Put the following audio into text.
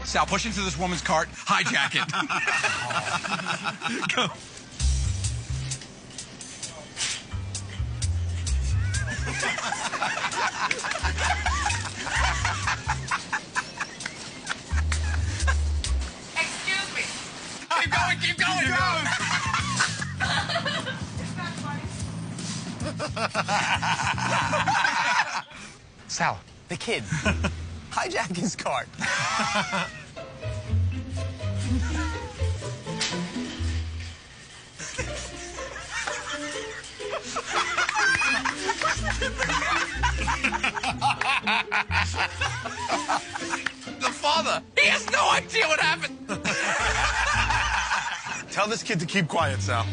Sal, push into this woman's cart, hijack it. Go. Excuse me. Keep going, keep going. It's not funny. Sal, the kid. Hijack his cart. The father, he has no idea what happened. Tell this kid to keep quiet, Sal.